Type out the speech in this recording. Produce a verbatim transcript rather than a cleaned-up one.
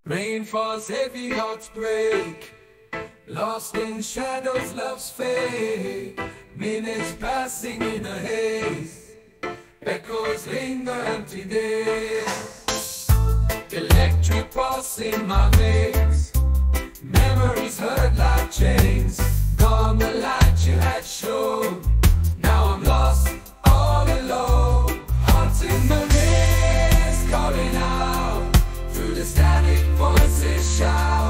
Rain falls, heavy hearts break. Lost in shadows, love's fade. Minutes passing in a haze. Echoes linger, empty days. Electric pulse in my veins. Memories hurt like chains. Gone the light you had shown. Now I'm lost, all alone. Hearts in the mist, calling out. Through the static voices shout.